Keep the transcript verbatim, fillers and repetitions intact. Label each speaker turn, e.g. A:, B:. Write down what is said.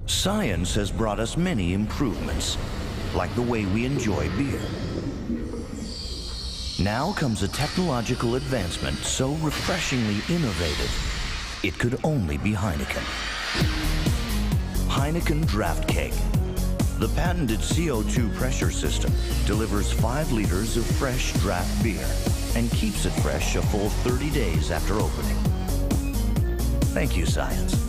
A: Science has brought us many improvements, like the way we enjoy beer. Now comes a technological advancement so refreshingly innovative, it could only be Heineken. Heineken Draft Keg. The patented C O two pressure system delivers five liters of fresh draft beer and keeps it fresh a full thirty days after opening. Thank you, science.